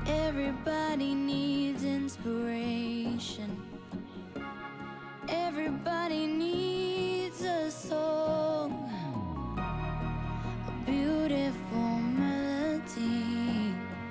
Everybody needs inspiration. Everybody needs a song, a beautiful melody.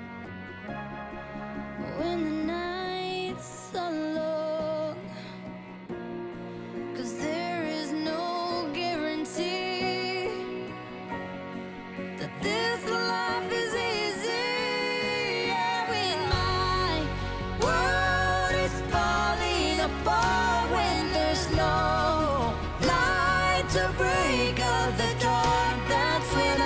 When the nights are long, 'cause there is no guarantee that this life is easy. Yeah, when my world is falling apart, when there's no light to break up the dark, that's when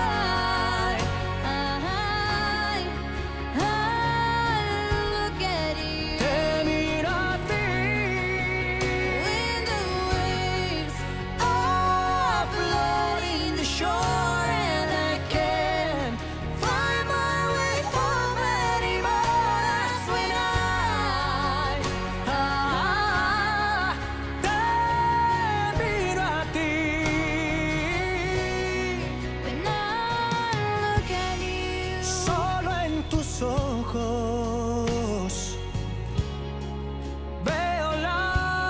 I look at you. Te miro a ti. When the waves are flooding the shore and I can't find my way home anymore, that's when Te miro a ti. when I look at you. Solo en tus ojos veo la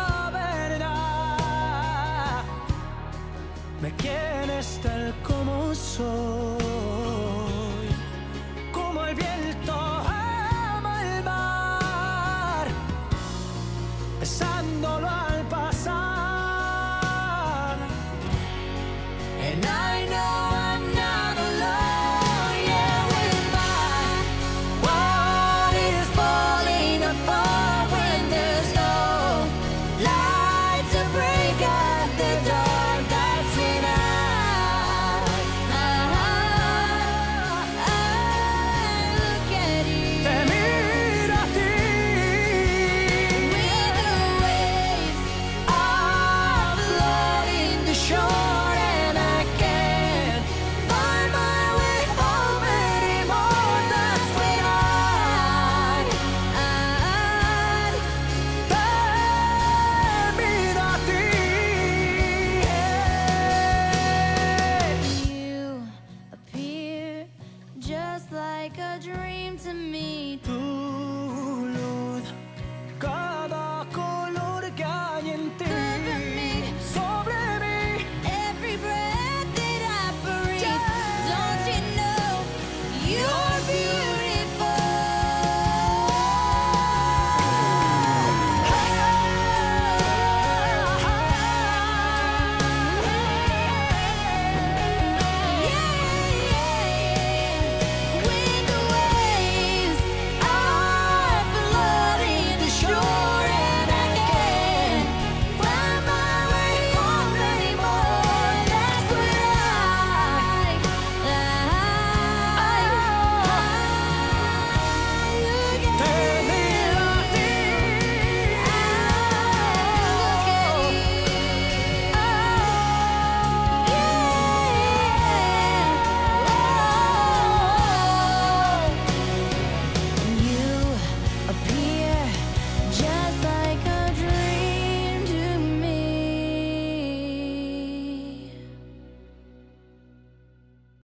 verdad. Me quieres tal como soy, como el viento